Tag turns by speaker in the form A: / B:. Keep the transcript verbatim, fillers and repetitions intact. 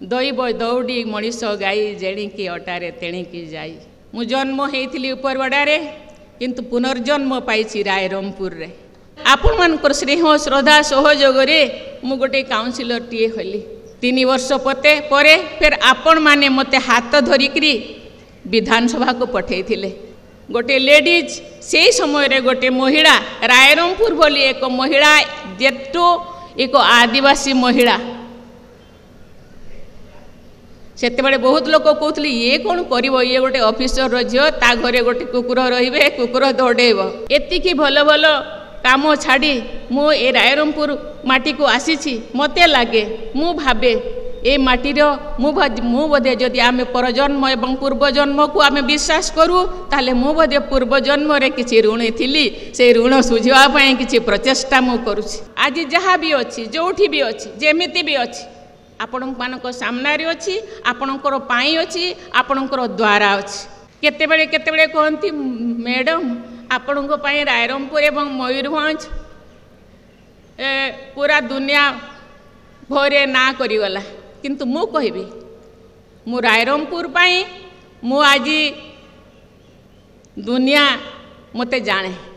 A: दैव दौड़ी मनीष गाई जेणिकी अटारे तेणिकी जाई। मु जन्म होइथिली उपरबड़ारे किंतु पुनर्जन्म पाइछि रायरंगपुर रे। आपण मानकर स्नेह श्रद्धा सहयोग रे मु गोटे काउंसिलर टीए हली। तीन वर्ष पते परे फिर आपण माने मते हाथ धरिकरी विधानसभा को पठेइथिले। गोटे लेडीज से समय रे गोटे महिला रायरंगपुर बोली एक महिला जेटो एक आदिवासी महिला सेते बड़े बहुत लोग कहते ये कौन कर ये गोटे ऑफिसर झील ता घरे गोटे कुकुर रे कुकुर दौड़ेब एतिकी भल भल काम छाड़ी मु ए रायरंगपुर माटी को आसी मते लगे मु भावे ए माटीर मु बोधे जदि आम परजन्म एवं पूर्वजन्म को आम विश्वास करूँ ताले मु बोधे पूर्वजन्म रे किछि ऋणी थिली से ऋण सुझावा किछि प्रचेष्टा मु करूछि। आज जहाँ भी अच्छी जोठी भी अच्छी जेमिति भी अच्छी आपण मानक सामने अच्छी आपणकर पाई अच्छी आपणकर द्वारा अच्छी। केतेबेले केतेबेले कहती मैडम आपण रायरंगपुर एवं मयूरभंज पूरा दुनिया भरे ना करिगला किंतु मु कहबी मु रायरंगपुर पाई मु आज दुनिया मते जाने।